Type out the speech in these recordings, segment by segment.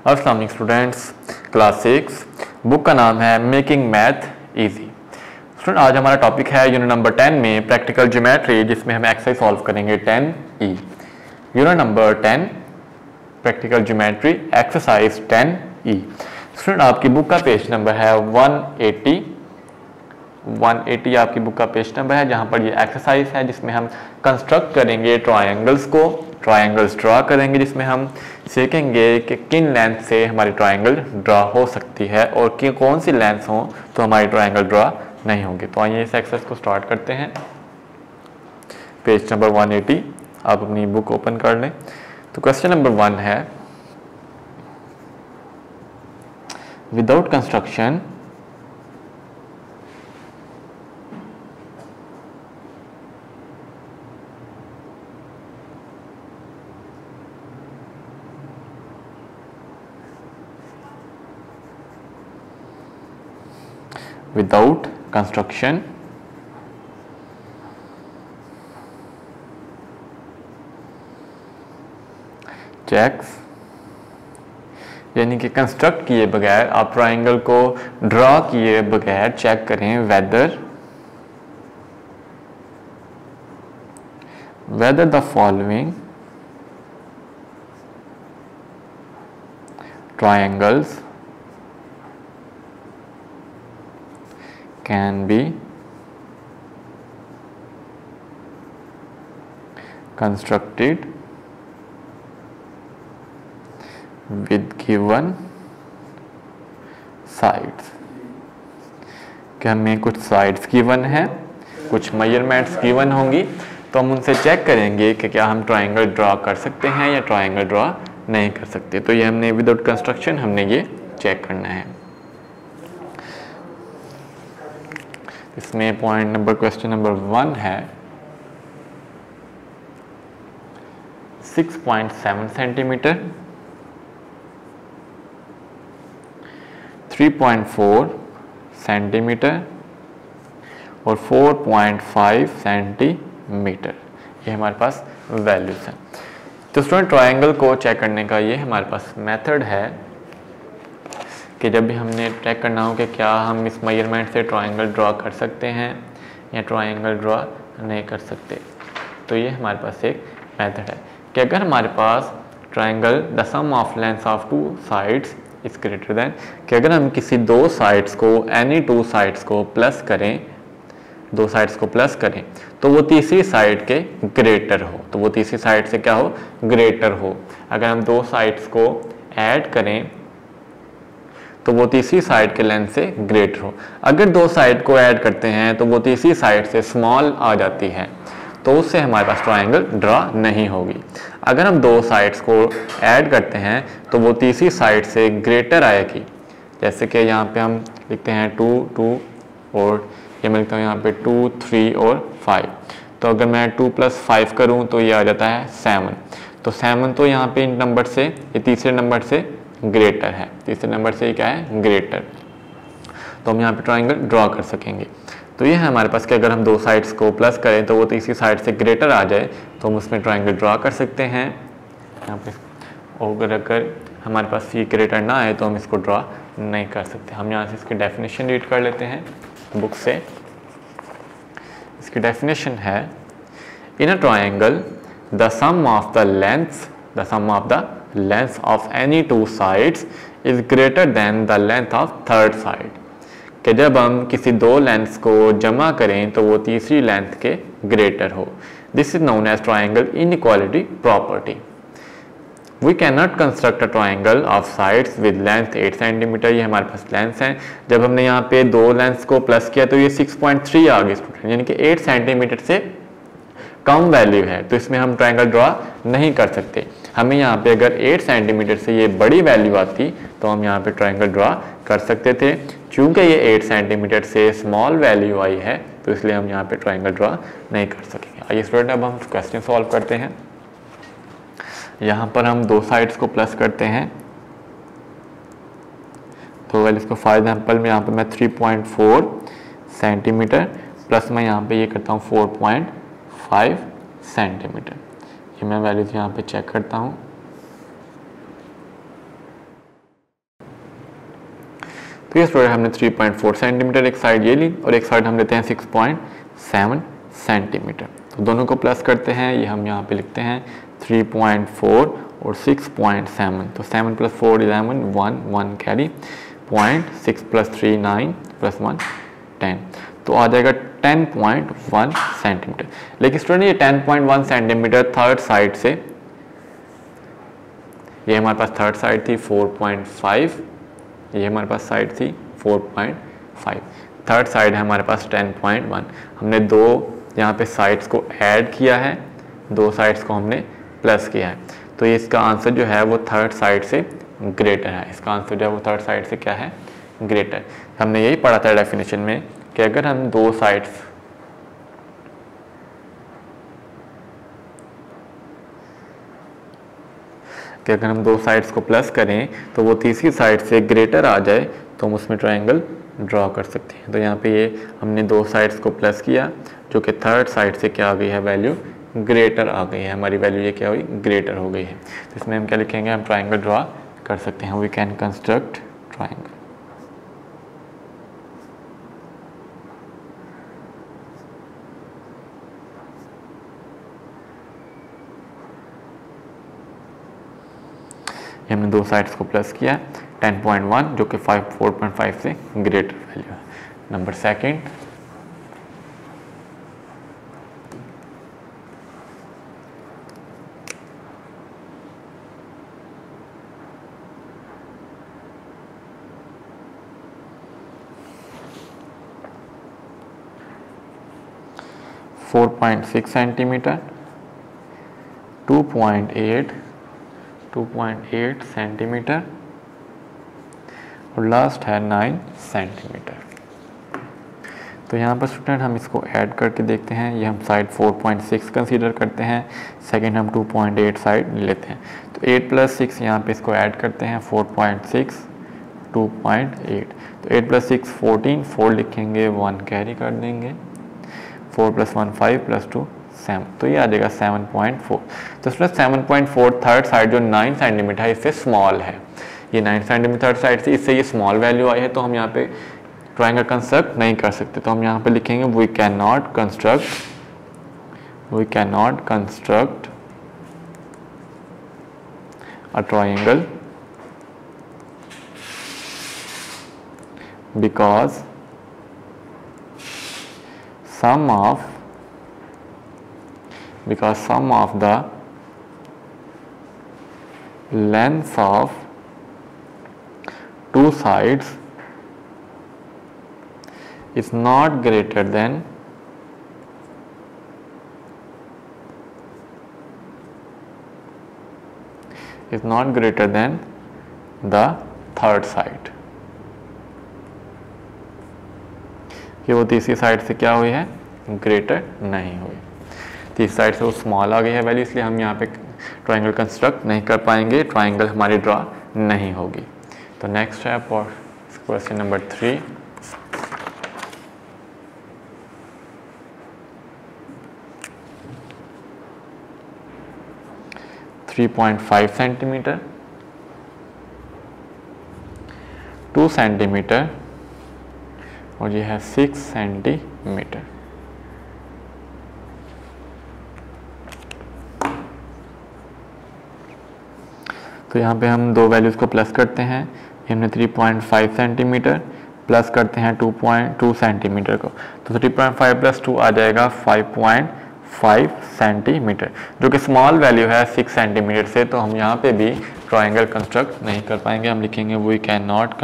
अस्सलाम वालेकुम students, class 6 book का नाम है मेकिंग मैथ इजी। स्टूडेंट आज हमारा टॉपिक है यूनिट नंबर 10 में प्रैक्टिकल ज्योमेट्री, जिसमें हम एक्सरसाइज सॉल्व करेंगे 10E। Unit number 10 practical geometry exercise 10E। Student आपकी बुक का पेज नंबर है 180 आपकी बुक का पेज नंबर है, जहां पर ये एक्सरसाइज है जिसमें हम कंस्ट्रक्ट करेंगे ट्रायंगल्स को, ट्रायंगल्स ड्रा करेंगे, जिसमें हम सीखेंगे कि किन लेंथ से हमारी ट्रायंगल ड्रा हो सकती है और कि कौन सी लेंथ हो तो हमारी ट्रायंगल ड्रा नहीं होगी। तो आइए इस एक्सरसाइज को स्टार्ट करते हैं। पेज नंबर 180 आप अपनी बुक ओपन कर लें। तो क्वेश्चन नंबर 1 है, without construction without construction checks, यानी कि कंस्ट्रक्ट किए बगैर, आप ट्राइंगल को ड्रा किए बगैर चेक करें whether the following triangles can be constructed with given sides। कि हमें कुछ साइड्स गिवन है, कुछ मेजरमेंट्स गिवन होंगी, तो हम उनसे चेक करेंगे कि क्या हम ट्रायंगल ड्रा कर सकते हैं या ट्रायंगल ड्रा नहीं कर सकते। तो ये हमने विदाउट कंस्ट्रक्शन हमने ये चेक करना है। इसमें पॉइंट नंबर क्वेश्चन नंबर 1 है 6.7 सेंटीमीटर, 3.4 सेंटीमीटर और 4.5 सेंटीमीटर, ये हमारे पास वैल्यूज हैं। तो स्टूडेंट ट्रायंगल को चेक करने का ये हमारे पास मेथड है कि जब भी हमने चेक करना हो कि क्या हम इस मेजरमेंट से ट्रायंगल ड्रा कर सकते हैं या ट्रायंगल ड्रा नहीं कर सकते, तो ये हमारे पास एक मेथड है कि अगर हमारे पास triangle the sum of length of two sides is greater than, कि अगर हम किसी दो साइड्स को एनी टू साइड्स को प्लस करें, दो साइड्स को प्लस करें तो वो तीसरी साइड के ग्रेटर हो, तो वो तीसरी साइड से क्या हो, ग्रेटर हो। अगर हम दो साइड्स को ऐड करें तो वो तीसरी साइड के लेंथ से ग्रेटर हो। अगर दो साइड को ऐड करते हैं तो वो तीसरी साइड से स्मॉल आ जाती है, तो उससे हमारे पास ट्रायंगल ड्रा नहीं होगी। अगर हम दो साइड्स को ऐड करते हैं तो वो तीसरी साइड से ग्रेटर आएगी, जैसे कि यहाँ पे हम लिखते हैं 2 2 और ये मैं लिखता हूँ यहाँ पे 2 3 और 5। तो अगर मैं 2 + 5 करूँ तो ये आ जाता है 7। तो 7 तो यहाँ पे इन नंबर से, ये तीसरे नंबर से ग्रेटर है, तीसरे नंबर से क्या है, ग्रेटर। तो हम यहाँ पे ट्रायंगल ड्रा कर सकेंगे। तो ये है हमारे पास कि अगर हम दो साइड्स को प्लस करें तो वो तीसरी साइड से ग्रेटर आ जाए तो हम उसमें ट्रायंगल ड्रा कर सकते हैं यहाँ पे। और अगर हमारे पास ये ग्रेटर ना आए तो हम इसको ड्रा नहीं कर सकते। हम यहाँ से इसकी डेफिनेशन रीड कर लेते हैं बुक से। इसकी डेफिनेशन है, in a triangle the sum of the length of any two sides is greater than the length of third side। कि जब हम किसी दो लेंथ्स को जमा करें तो वो तीसरी लेंथ के ग्रेटर हो। This is known as triangle inequality property. We can not construct a triangle of sides with length 8 centimeter. ये हमारे पास लेंथ हैं। जब हमने यहाँ पे दो लेंथ्स को प्लस किया तो ये 6.3 आ गई स्टूडेंट, यानी कि 8 सेंटीमीटर से कम वैल्यू है, तो इसमें हम ट्रायंगल ड्रा नहीं कर सकते। हमें यहाँ पे अगर 8 सेंटीमीटर से ये बड़ी वैल्यू आती तो हम यहाँ पे ट्रायंगल ड्रा कर सकते थे। चूंकि ये 8 सेंटीमीटर से स्मॉल वैल्यू आई है तो इसलिए हम यहाँ पे ट्रायंगल ड्रा नहीं कर सकेंगे। आइए स्टूडेंट अब हम क्वेश्चन सॉल्व करते हैं। यहाँ पर हम दो साइड्स को प्लस करते हैं, तो वेल इसको फॉर एग्जाम्पल में यहाँ पे मैं 3.4 सेंटीमीटर प्लस मैं यहाँ पे ये करता हूँ 4.5 सेंटीमीटर। ये मैं वैल्यूज यहाँ पे चेक करता हूँ। तो ये स्टूडेंट हमने 3.4 सेंटीमीटर एक साइड ये ली और एक साइड हम लेते हैं 6.7 सेंटीमीटर। तो दोनों को प्लस करते हैं, ये हम यहाँ पे लिखते हैं 3.4 और 6.7। तो 7 + 4 11, 1 कैरी, 0.6 + 3 9 + 1 10। तो आ जाएगा 10.1 सेंटीमीटर। लेकिन स्टूडेंट ये 10.1 सेंटीमीटर थर्ड साइड से, ये हमारे पास थर्ड साइड थी 4.5, ये हमारे पास साइड थी 4.5, थर्ड साइड है हमारे पास 10.1। हमने दो यहाँ पे साइड्स को ऐड किया है, दो साइड्स को हमने प्लस किया है। तो ये इसका आंसर जो है वो थर्ड साइड से ग्रेटर है। इसका आंसर जो है वो थर्ड साइड से क्या है, ग्रेटर। हमने यही पढ़ा था डेफिनेशन में कि अगर हम दो साइड्स को प्लस करें तो वो तीसरी साइड से ग्रेटर आ जाए तो हम उसमें ट्रायंगल ड्रॉ कर सकते हैं। तो यहाँ पे ये हमने दो साइड्स को प्लस किया जो कि थर्ड साइड से क्या आ गई है, वैल्यू ग्रेटर आ गई है। हमारी वैल्यू ये क्या हुई, ग्रेटर हो गई है। तो इसमें हम क्या लिखेंगे, हम ट्रायंगल ड्रॉ कर सकते हैं। We can construct triangle. हमने दो साइड्स को प्लस किया, 10.1 जो कि 4.5 से ग्रेटर वैल्यू है। Number second, four 4.6 centimeter, 2.8 centimeter और लास्ट है 9 सेंटीमीटर। तो यहाँ पर स्टूडेंट हम इसको ऐड करके देखते हैं। ये हम साइड 4.6 कंसीडर करते हैं, सेकंड हम 2.8 साइड लेते हैं। तो 8 + 6 यहाँ पे इसको ऐड करते हैं, 4.6 2.8। तो 8 + 6 14, 4 लिखेंगे, 1 कैरी कर देंगे, 4 + 1 5 + 2 7। तो ये आ जाएगा 7.4। तो स्टूडेंट 7.4 थर्ड साइड जो 9 सेंटीमीटर है इससे स्मॉल है। ये 9 सेंटीमीटर थर्ड साइड से, इससे ये स्मॉल वैल्यू आई है। तो हम यहाँ पे ट्रायंगल कंस्ट्रक्ट नहीं कर सकते। तो हम यहाँ पे लिखेंगे we can not construct a triangle because sum of the lengths of two sides is not greater than the third side। कि वो तीसरी साइड से क्या हुई है, ग्रेटर नहीं हुई। तीसरी साइड से वो स्मॉल आ गई है वैल्यू, इसलिए हम यहाँ पे ट्रायंगल कंस्ट्रक्ट नहीं कर पाएंगे, ट्रायंगल हमारी ड्रॉ नहीं होगी। तो नेक्स्ट है क्वेश्चन नंबर 3। .5 सेंटीमीटर, 2 सेंटीमीटर और ये है 6 सेंटीमीटर। तो यहाँ पे हम दो वैल्यूज़ को प्लस करते हैं। ये हमने 3.5 सेंटीमीटर प्लस करते हैं 2.2 सेंटीमीटर को। तो 3.5 + 2 आ जाएगा 5.5 सेंटीमीटर, जो कि स्मॉल वैल्यू है 6 सेंटीमीटर से। तो हम यहाँ पे भी ट्रायंगल कंस्ट्रक्ट नहीं कर पाएंगे। हम लिखेंगे we can not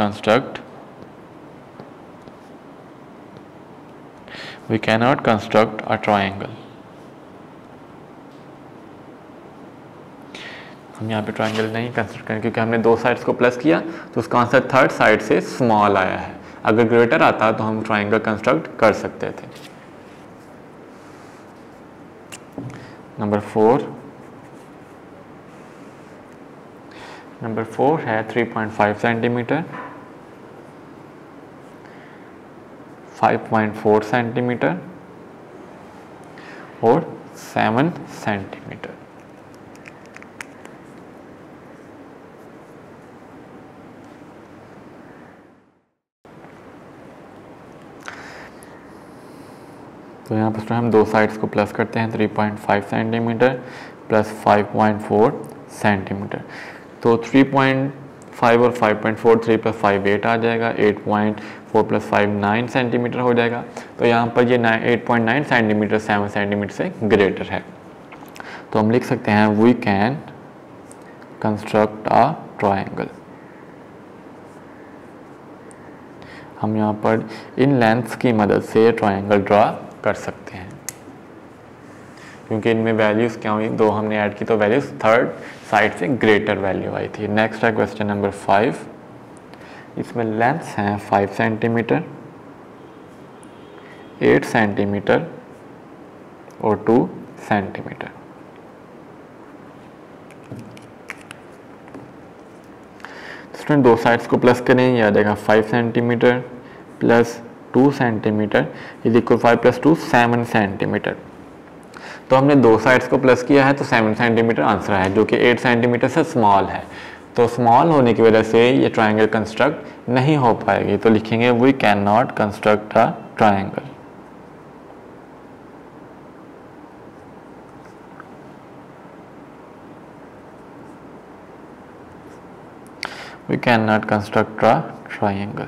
construct a triangle. हम यहाँ पे ट्रायंगल नहीं कंस्ट्रक्ट करेंगे क्योंकि हमने दो साइड्स को प्लस किया, तो उसका आंसर थर्ड साइड से स्मॉल आया है। अगर ग्रेटर आता तो हम ट्रायंगल कंस्ट्रक्ट कर सकते थे। नंबर 4 है 3.5 सेंटीमीटर, 5.4 सेंटीमीटर और 7 सेंटीमीटर। तो यहाँ पर हम दो साइड्स को प्लस करते हैं, 3.5 सेंटीमीटर प्लस 5.4 सेंटीमीटर। तो 3.5 और 5.4 3 + 5 8 आ जाएगा, 8.4 + 5 9 सेंटीमीटर हो जाएगा। तो यहाँ पर ये 8.9 सेंटीमीटर 7 सेंटीमीटर से ग्रेटर है। तो हम लिख सकते हैं we can construct a triangle. हम यहाँ पर इन लेंथ्स की मदद से ट्रायंगल ड्रा कर सकते हैं, क्योंकि इनमें वैल्यूज़ क्या हुई, दो हमने ऐड की तो वैल्यूज़ थर्ड साइड से ग्रेटर वैल्यू आई थी। नेक्स्ट है क्वेश्चन नंबर 5। इसमें लेंथ्स हैं 5 सेंटीमीटर, 8 सेंटीमीटर और 2 सेंटीमीटर। स्टूडेंट दो साइड्स को प्लस करें, यह आ जाएगा 5 centimeter plus 2 centimeter is equal 5 + 2 7 centimeter. तो हमने दो साइड्स को प्लस किया है तो 7 सेंटीमीटर आंसर है, जो कि 8 सेंटीमीटर से स्मॉल है। तो स्मॉल होने की वजह से ये ट्रायंगल कंस्ट्रक्ट नहीं हो पाएगी। तो लिखेंगे we can not construct a triangle. We can not construct a triangle.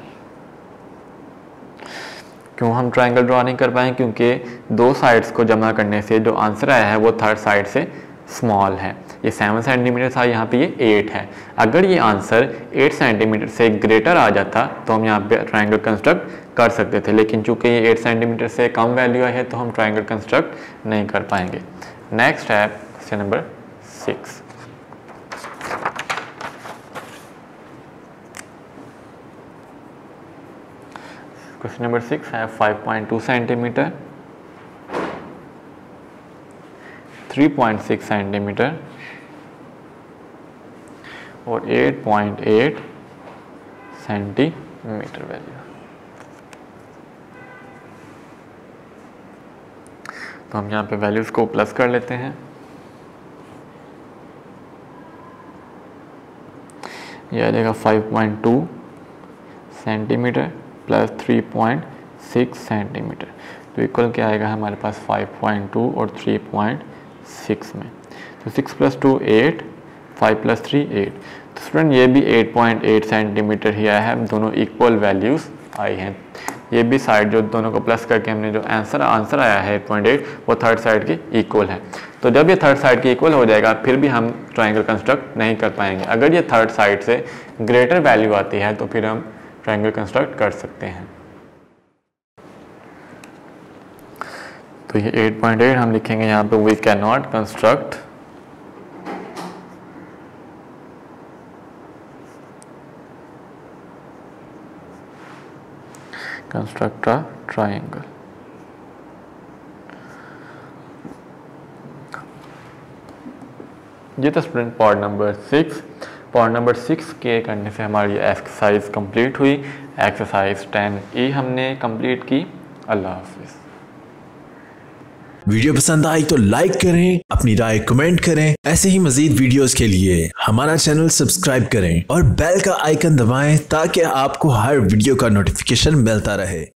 क्यों हम ट्रायंगल ड्रॉ नहीं कर पाए? क्योंकि दो साइड्स को जमा करने से जो आंसर आया है वो थर्ड साइड से स्मॉल है। ये 7 सेंटीमीटर था, यहाँ पे ये 8 है। अगर ये आंसर 8 सेंटीमीटर से ग्रेटर आ जाता तो हम यहाँ पे ट्रायंगल कंस्ट्रक्ट कर सकते थे, लेकिन चूंकि ये 8 सेंटीमीटर से कम वैल्यू आई है तो हम ट्रायंगल कंस्ट्रक्ट नहीं कर पाएंगे। नेक्स्ट है क्वेश्चन नंबर 6। क्वेश्चन नंबर 6 है 5.2 सेंटीमीटर, 3.6 सेंटीमीटर और 8.8 सेंटीमीटर वैल्यू। तो हम यहाँ पे वैल्यूज को प्लस कर लेते हैं। यह आ जाएगा 5.2 सेंटीमीटर प्लस 3.6 सेंटीमीटर। तो इक्वल क्या आएगा हमारे पास 5.2 और 3.6 में। तो 6 + 2 8, 5 + 3 8। तो स्टूडेंट ये भी 8.8 सेंटीमीटर ही आया है, दोनों इक्वल वैल्यूज़ आई हैं। ये भी साइड जो दोनों को प्लस करके हमने जो आंसर आया है 8.8 वो थर्ड साइड की इक्वल है। तो जब ये थर्ड साइड की इक्वल हो जाएगा फिर भी हम ट्रायंगल कंस्ट्रक्ट नहीं कर पाएंगे। अगर ये थर्ड साइड से ग्रेटर वैल्यू आती है तो फिर हम ट्रायंगल कंस्ट्रक्ट कर सकते हैं। तो ये 8.8 हम लिखेंगे यहाँ पे we can not construct a triangle. ये तो student part number 6। Part number 6 के करने से हमारी एक्सरसाइज कंप्लीट हुई। एक्सरसाइज 10E हमने कंप्लीट की। अल्लाह हाफिज़। वीडियो पसंद आई तो लाइक करें, अपनी राय कमेंट करें। ऐसे ही मजीद वीडियोस के लिए हमारा चैनल सब्सक्राइब करें और बेल का आइकन दबाएं ताकि आपको हर वीडियो का नोटिफिकेशन मिलता रहे।